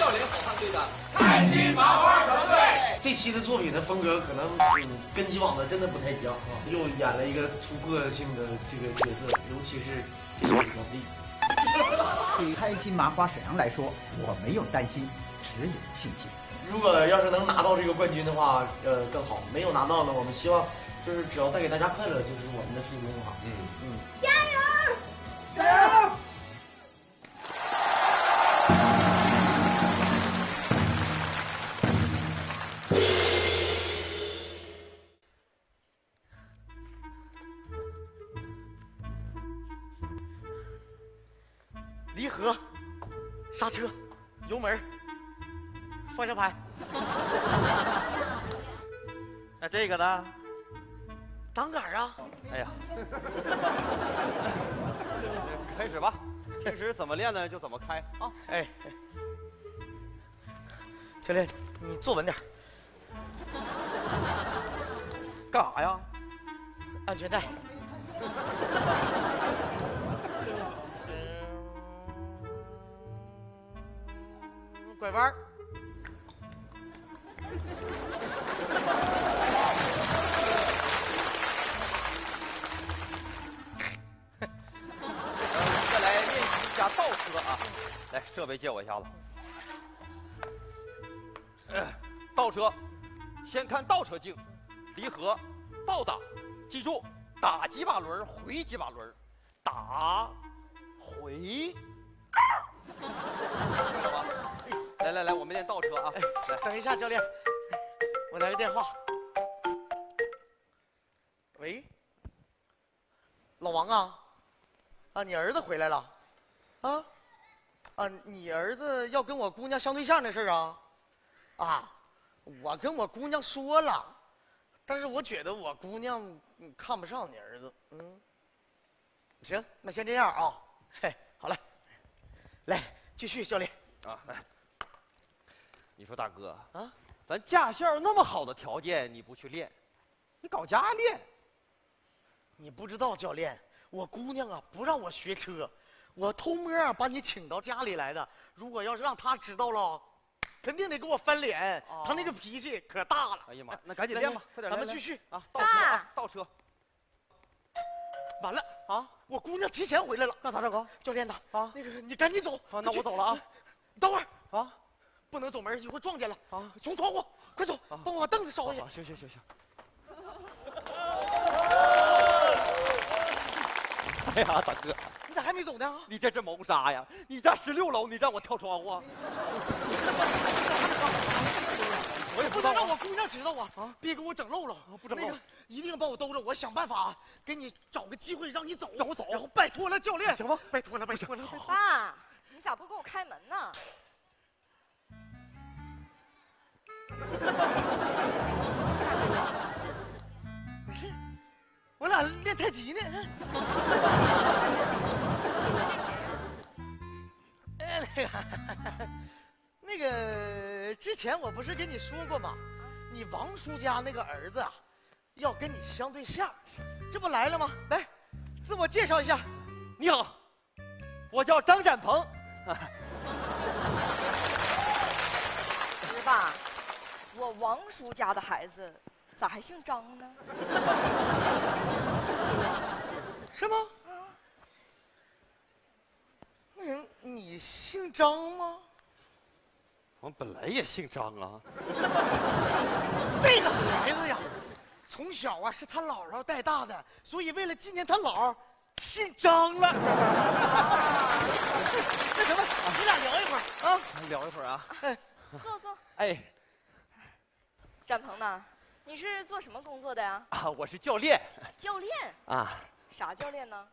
笑脸好汉队的开心麻花团队。 这期的作品的风格可能跟以往的真的不太一样啊，又演了一个突破性的这个角色，尤其是这个小弟。 对于开心麻花沈阳来说，我没有担心，只有信心。 如果要是能拿到这个冠军的话，更好。没有拿到呢，我们希望就是只要带给大家快乐，就是我们的初衷哈。 加油！ 加油！ 离合，刹车，油门，方向盘。 那这个呢？ 挡杆啊！ 哎呀，开始吧。平时怎么练呢，就怎么开啊！ 哎，教练，你坐稳点。 干啥呀？ 安全带。拐弯。 再来练习一下倒车啊！来，设备借我一下子。倒车，先看倒车镜，离合，倒打，记住，打几把轮，回几把轮，打，回。知道吧？来，我们练倒车啊！ 来，等一下，教练，我来个电话。喂，老王啊，你儿子回来了，你儿子要跟我姑娘相对象的事儿啊，我跟我姑娘说了，但是我觉得我姑娘看不上你儿子，行，那先这样啊，嘿，好嘞，来继续，教练啊，来。你说大哥啊，咱驾校那么好的条件，你不去练，你搞家练？ 你不知道，教练，我姑娘啊不让我学车，我偷摸把你请到家里来的。如果要是让她知道了，肯定得给我翻脸。她那个脾气可大了。 哎呀妈，那赶紧练吧，快点！ 咱们继续啊！倒车啊，倒车！ 完了啊！我姑娘提前回来了， 那咋整啊？ 教练呐，那个你赶紧走。 那我走了啊！ 等会儿啊！ 不能走门，一会儿撞见了啊！从窗户，快走，帮我把凳子烧下去。 行。哎呀，大哥， 你咋还没走呢？ 你这是谋杀呀！你家16楼，你让我跳窗户啊？我也不能让我姑娘知道啊！别给我整漏了， 不整漏， 一定把我兜着。我想办法给你找个机会让你走， 让我走， 然后拜托了教练， 行吗？ 拜托了。 爸，你咋不给我开门呢？ 我俩练太极呢。那个之前我不是跟你说过吗？你王叔家那个儿子啊，要跟你相对象，这不来了吗？来，自我介绍一下。 你好，我叫张展鹏。 不是爸，我王叔家的孩子咋还姓张呢？ 是吗？你姓张吗？ 我本来也姓张啊。 这个孩子呀，从小啊是他姥姥带大的，所以为了纪念他姥，姓张了。那什么，你俩聊一会儿啊， 聊一会儿啊。 坐。 哎， 展鹏呢？你是做什么工作的呀？ 啊，我是教练。 教练啊？ 啥教练呢？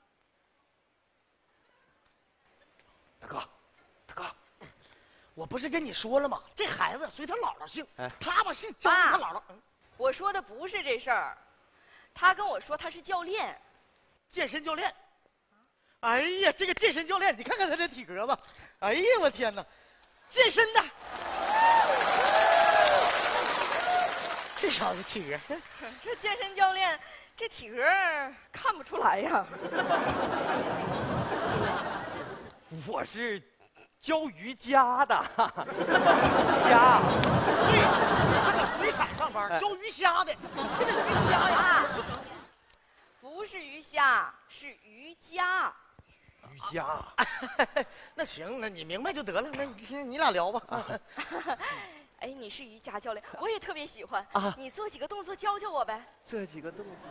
大哥，我不是跟你说了吗？这孩子随他姥姥姓，他吧姓张，他姥姥。 我说的不是这事儿，他跟我说他是教练， 健身教练。哎呀，这个健身教练，你看看他这体格子，哎呀，我天哪，健身的。这小子体格， 这健身教练这体格看不出来呀。 我是教瑜伽的，瑜伽。 对，他搁水产上班，教鱼虾的，这个鱼虾呀， 不是鱼虾，是瑜伽。 瑜伽。 那行，那你明白就得了，那你俩聊吧。 哎，你是瑜伽教练，我也特别喜欢啊。 你做几个动作教教我呗。 这几个动作。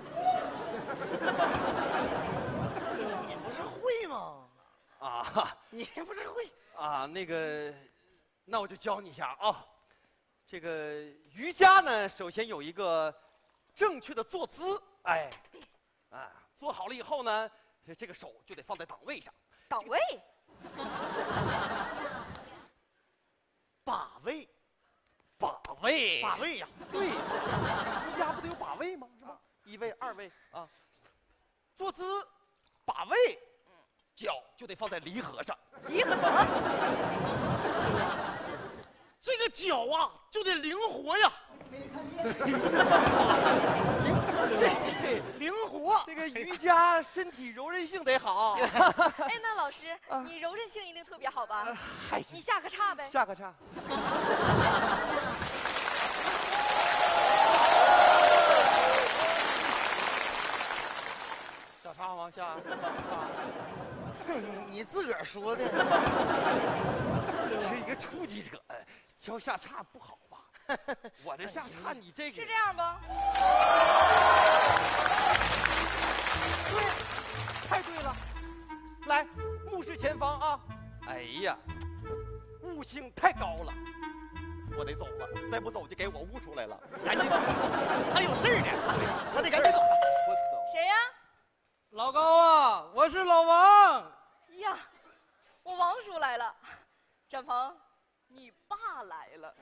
你不是会吗？ 啊， 你不是会啊，那个，那我就教你一下啊。这个瑜伽呢，首先有一个正确的坐姿，哎，啊，坐好了以后呢，这个手就得放在档位上。 档位？ 把位， 把位， 把位呀！ 对，瑜伽不得有把位吗？是吧？1位、2位啊，坐姿，把位，脚就得放在离合上。 离合。 这个脚啊就得灵活呀，对，灵活。 这个瑜伽身体柔韧性得好。 哎，那老师，你柔韧性一定特别好吧？ 还你下个叉呗。 下个叉。小叉往下。 你自个儿说的。 是一个初级者，教下叉不好吧？我这下叉，你这个是这样吧？ 对，太对了。来，目视前方啊！哎呀，悟性太高了，我得走了，再不走就给我悟出来了。赶紧走， 还有事儿呢，我得赶紧走。 我走。 谁呀？ 老高啊，我是老王。 呀，我王叔来了。展鹏，你爸来了。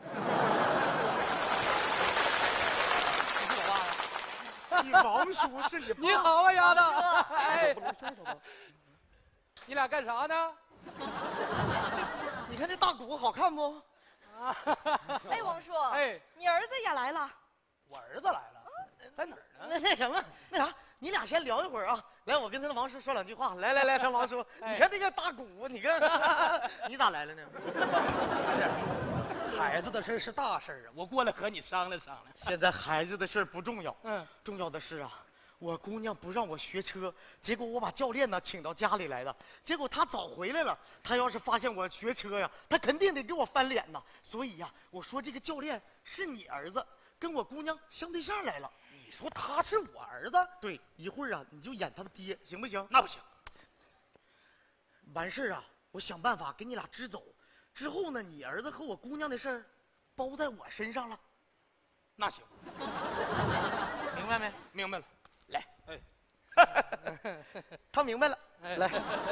你是我爸呀？你王叔是你爸？ 你好啊，丫头。 王叔哎，你俩干啥呢？ 你看这大鼓好看不？ 哎，王叔， 哎， 你儿子也来了。 我儿子来了，在哪儿呢？ 那什么，那啥，你俩先聊一会儿啊。来，我跟他的王叔说2句话。来，他王叔，你看这个大鼓，你看，你咋来了呢？ 不是，孩子的事是大事啊，我过来和你商量商量。 现在孩子的事不重要， 重要的是啊，我姑娘不让我学车，结果我把教练呢请到家里来了，结果他早回来了。他要是发现我学车呀，他肯定得给我翻脸呐。所以呀，我说这个教练是你儿子，跟我姑娘相对象来了。 你说他是我儿子？ 对，一会儿啊你就演他爹，行不行？ 那不行。 完事儿啊，我想办法给你俩支走。之后呢，你儿子和我姑娘的事儿，包在我身上了。 那行， 明白没？ 明白了。 来， 哎， 他明白了。来，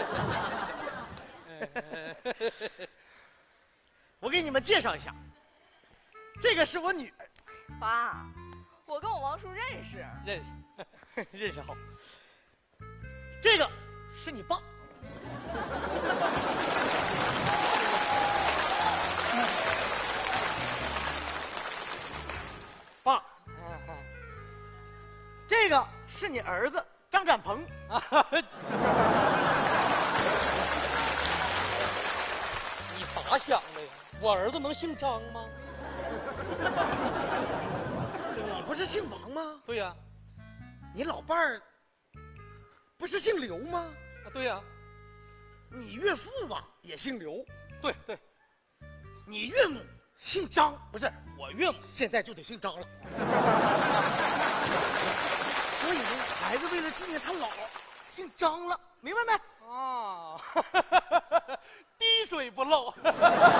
我给你们介绍一下，这个是我女儿。 爸，我跟我王叔认识。 认识， 认识好。这个是你爸。爸，这个是你儿子张展鹏。 你咋想的呀？我儿子能姓张吗？ 你不是姓王吗？ 对呀。 你老伴儿不是姓刘吗？ 啊，对呀。 你岳父吧也姓刘。 对对。 你岳母姓张。 不是，我岳母现在就得姓张了。所以呢，孩子为了纪念他姥，姓张了，明白没？ 啊，滴水不漏。我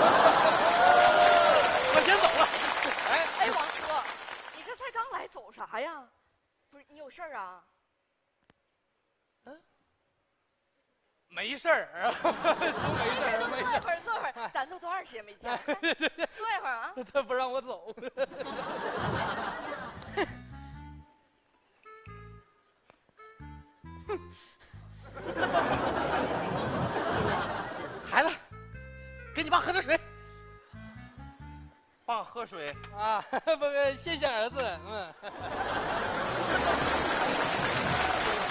先走了。 哎，王叔，你这才刚来，走啥呀？不是你有事儿啊？ 没事儿，说没事儿，没事儿。坐会儿，咱都多长时间没见了？坐一会儿啊。 他不让我走。 孩子，给你爸喝点水。 爸喝水啊，不，谢谢儿子。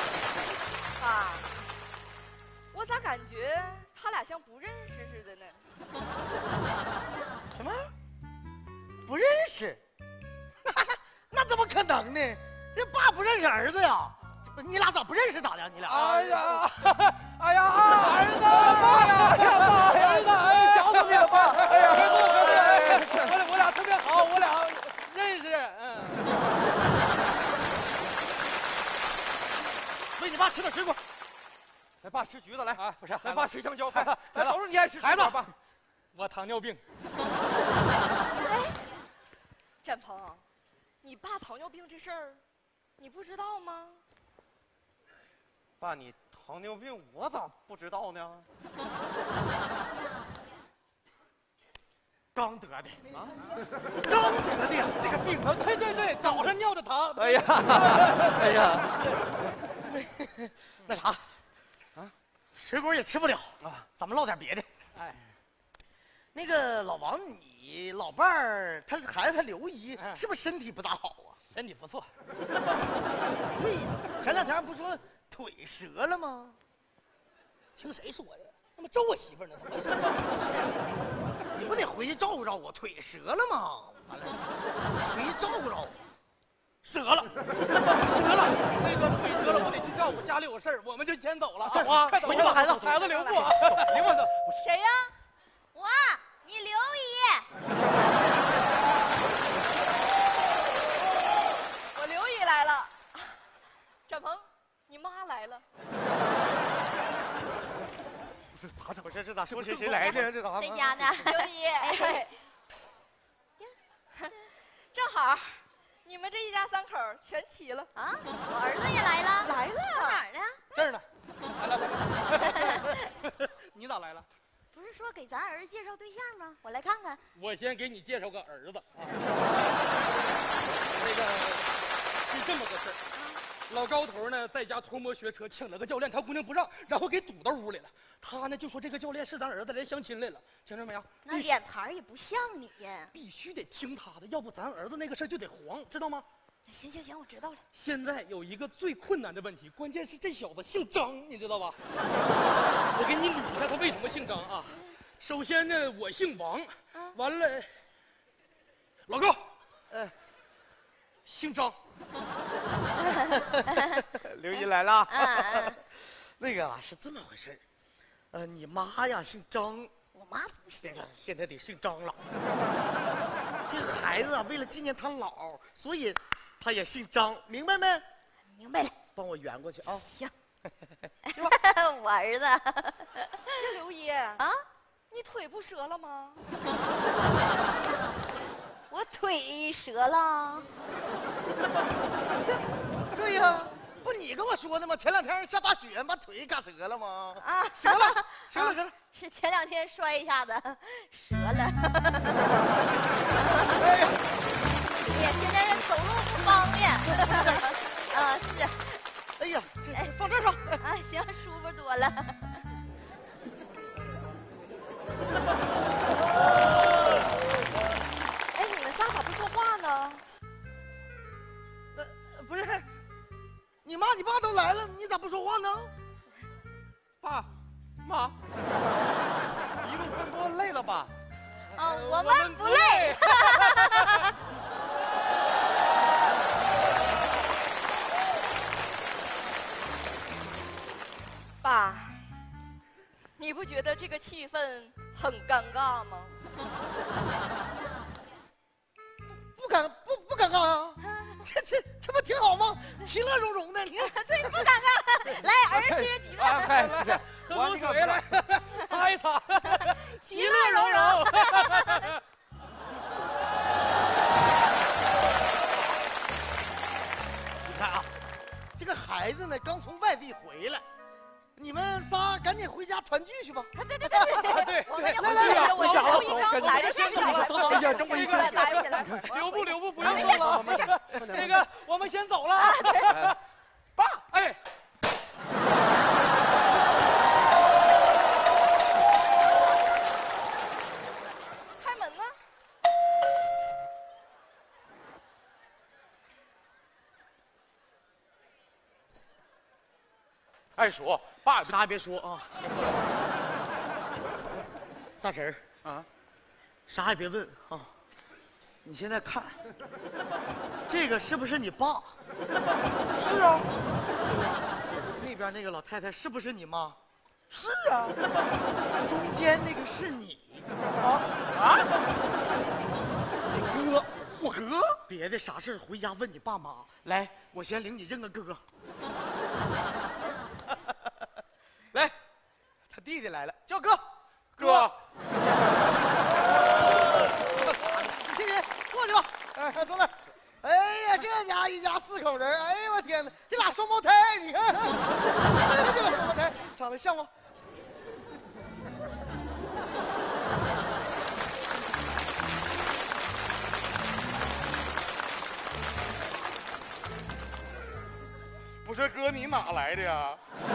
爸，我咋感觉他俩像不认识似的呢？ 什么？不认识？那怎么可能呢？这爸不认识儿子呀？这不你俩咋不认识咋的？你俩？ 哎呀，哎呀，儿子， 爸呀，爸呀， 儿子，哎， 想死你了，爸！哎呀， 我俩特别好，我俩认识， 喂你爸吃点水果。 来，爸吃橘子，来啊，不是， 来，爸吃香蕉，快， 来了都是你爱吃孩子爸。 我糖尿病。 展鹏，你爸糖尿病这事儿，你不知道吗？ 爸，你糖尿病，我咋不知道呢？ 刚得的啊，刚得的这个病。 对对对，早上尿的糖。 哎呀，哎呀， 那啥，啊，水果也吃不了啊，咱们唠点别的。 哎， 那个老王，你老伴儿他孩子他刘姨是不是身体不咋好啊？ 身体不错。 对呀，前两天不说腿折了吗？ 听谁说的？他妈咒我媳妇呢？怎么你不得回去照顾照顾？腿折了吗？完了，回去照顾照顾。折了，折了， 那个腿折了，我得去照顾，家里有事儿，我们就先走了走啊！ 快走回去吧，孩子， 孩子留步啊！ 留步走。 谁呀？ 我，你刘姨。 我刘姨来了。展鹏，你妈来了。 不是咋整？不是这咋说谁来呢？这咋？ 在家呢。 刘姨，哎，正好，你们这一家三口全齐了啊！我儿子也来了。 来了， 哪儿呢？ 这儿呢。来，你咋来了？ 不是说给咱儿子介绍对象吗？我来看看。 我先给你介绍个儿子。那个是这么个事儿。老高头呢，在家偷摸学车，请了个教练，他姑娘不让，然后给堵到屋里了。他呢就说这个教练是咱儿子来相亲来了，听着没有？ 那脸盘也不像你呀。 必须得听他的，要不咱儿子那个事儿就得黄，知道吗？ 行行行，我知道了。 现在有一个最困难的问题，关键是这小子姓张，你知道吧？我给你捋一下他为什么姓张啊。首先呢，我姓王，完了，老高，姓张。 刘姨来了。那个是这么回事你妈呀姓张， 我妈不是。 现在得姓张了。这孩子啊，为了纪念他姥，所以他也姓张，明白没？ 明白了。 帮我圆过去啊。 行。我儿子。 刘姨啊，你腿不折了吗？ 我腿折了。 对呀，不你跟我说的吗？前两天下大雪，把腿嘎折了吗？ 啊， 行了，行了，行了。 是前两天摔一下子，折了。 哎呀， 现在走路不方便。啊，是。 哎呀，放这儿吧。 啊，行，舒服多了。 哎，你们仨咋不说话呢？ 不是，你妈你爸都来了，你咋不说话呢？ 爸，妈，一路奔波累了吧？ 啊，我们不累。 爸，你不觉得这个气氛很尴尬吗？ 不尴尬啊，这不挺好吗？其乐融融的，你看。 对，不尴尬。来，儿子吃橘子。 哎，不是， 喝口水来，擦一擦， 其乐融融。 你看啊，这个孩子呢刚从外地回来，你们仨赶紧回家团聚去吧。 对， 对我们要来来来， 我走， 一刚来的先走了。 哎呀，这么一说， 来， 留步，不用走了。那个，我们先走了。爸，哎。 开门呢？ 二叔，爸啥也别说啊。大侄儿， 啊，啥也别问啊。你现在看，这个是不是你爸？ 是啊， 那边那个老太太是不是你妈？ 是啊， 中间那个是你。 你哥，我哥。 别的啥事儿回家问你爸妈。来，我先领你认个哥。来，他弟弟来了，叫哥。 哥， 这人坐去吧。哎，坐那儿。哎呀，这家一家4口人，哎呀我天哪，这俩双胞胎，你看，这俩双胞胎长得像吗？ 不是哥，你哪来的呀？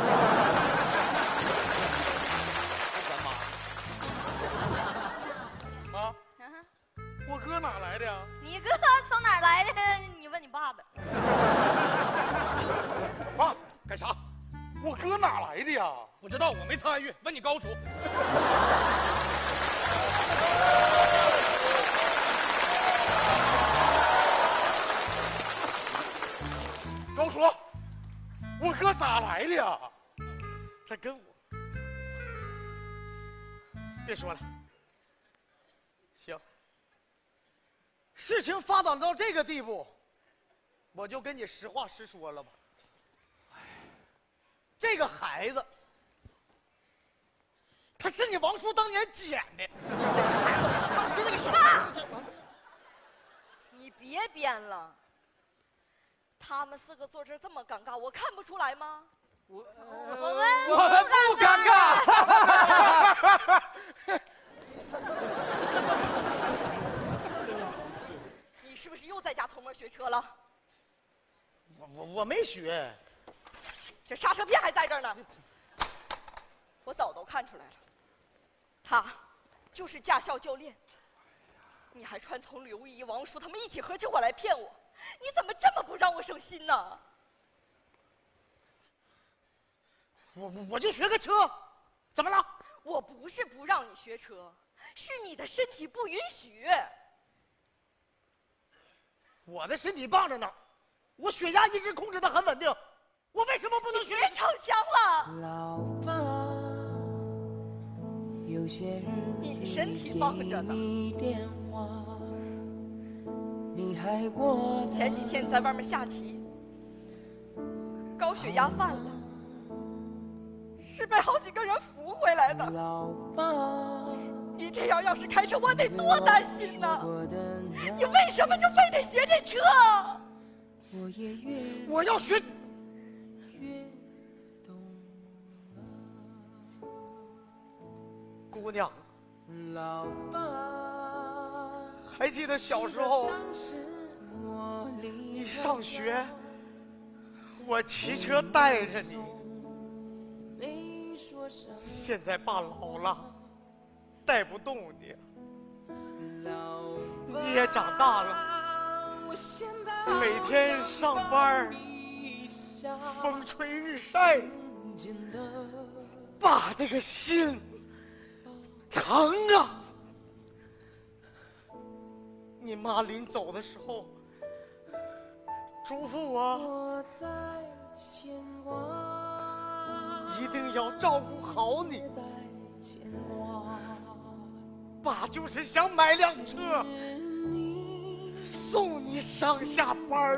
啊？我哥哪来的呀？ 你哥从哪儿来的？你问你爸爸。 爸，干啥？我哥哪来的呀？ 不知道，我没参与，问你高叔。 高叔，我哥咋来的呀？ 他跟我。别说了。行。事情发展到这个地步，我就跟你实话实说了吧。这个孩子，他是你王叔当年捡的。这个孩子，当时那个小孩子， 你别编了。他们4个坐这儿这么尴尬，我看不出来吗？ 我们不尴尬。 你是不是又在家偷摸学车了？ 我没学。 这刹车片还在这儿呢，我早都看出来了，他就是驾校教练。你还串通刘姨、王叔他们一起合起伙来骗我，你怎么这么不让我省心呢？ 我就学个车，怎么了？ 我不是不让你学车，是你的身体不允许。 我的身体棒着呢，我血压一直控制得很稳定，我为什么不能学？ 别逞强了。 老爸，有些日你身体棒着呢。前几天在外面下棋，高血压犯了，是被好几个人扶回来的。 老爸， 你这样要是开车，我得多担心呢！你为什么就非得学这车？ 我要学。姑娘， 老爸， 还记得小时候你上学，我骑车带着你。现在爸老了，带不动你，你也长大了，每天上班风吹日晒，爸这个心疼啊！你妈临走的时候嘱咐我一定要照顾好你。爸就是想买辆车送你上下班，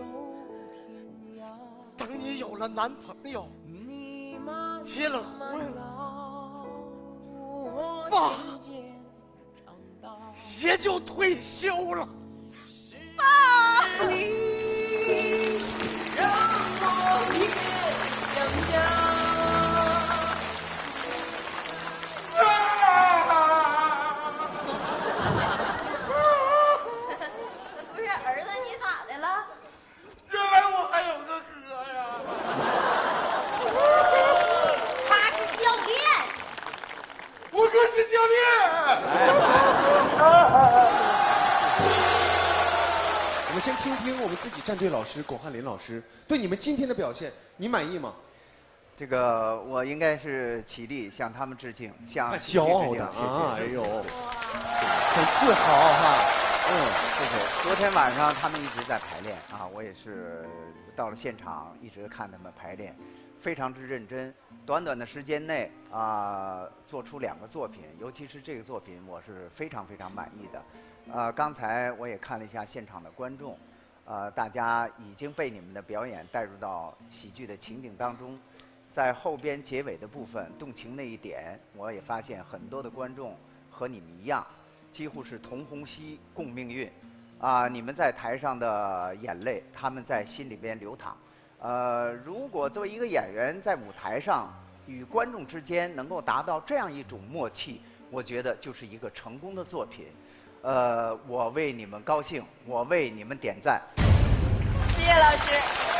等你有了男朋友，结了婚，爸也就退休了。 爸， 你让我越想家。 不是儿子，你咋的了？ 原来我还有个哥呀！ 他是教练。 我哥是教练。 我们先听听我们自己战队老师巩汉林老师对你们今天的表现，你满意吗？ 这个我应该是起立向他们致敬，向太喜剧骄傲致敬谢谢的啊！哎呦，很自豪哈。 谢谢。昨天晚上他们一直在排练啊，我也是到了现场，一直看他们排练，非常之认真。短短的时间内做出2个作品，尤其是这个作品，我是非常非常满意的。刚才我也看了一下现场的观众，大家已经被你们的表演带入到喜剧的情景当中。在后边结尾的部分动情那一点，我也发现很多的观众和你们一样，几乎是同呼吸共命运，你们在台上的眼泪，他们在心里边流淌。如果作为一个演员在舞台上与观众之间能够达到这样一种默契，我觉得就是一个成功的作品。我为你们高兴，我为你们点赞。 谢谢老师。